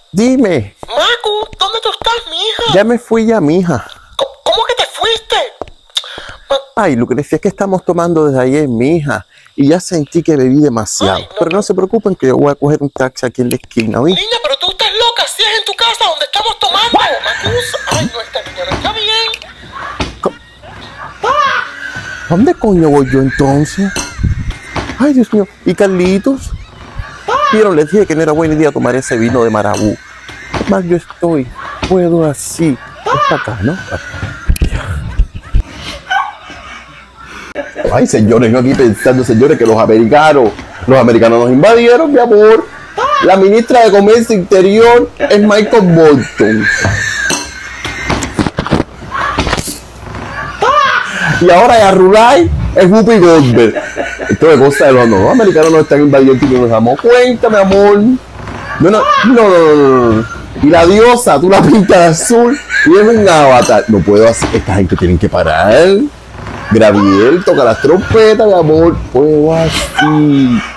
Dime. Macu, ¿dónde tú estás, mija? Ya me fui ya, mija. ¿Cómo que te fuiste? Ay, Lucrecia, es que estamos tomando desde ayer, mija. Y ya sentí que bebí demasiado. Ay, no, pero no se preocupen que yo voy a coger un taxi aquí en la esquina, ¿oí? Niña, pero tú estás loca. Si es en tu casa donde estamos tomando. Macus. Ay, no, esta niña no está bien. ¿Dónde coño voy yo entonces? Ay, Dios mío. ¿Y Carlitos? Vieron, les dije que no era buena idea tomar ese vino de Marabú. Más yo puedo así. Es acá, ¿no? Ay, señores, yo aquí pensando, señores, que los americanos nos invadieron, mi amor. La ministra de Comercio Interior es Michael Bolton. Y ahora Yarrulay es Whoopi Goldberg. Esto es cosa de los americanos nos están invadiendo y no nos damos cuenta, mi amor. No. Y la diosa, tú la pintas de azul y es un avatar. No puedo hacer, esta gente tienen que parar. Graviel, toca las trompetas, mi amor. Puedo así.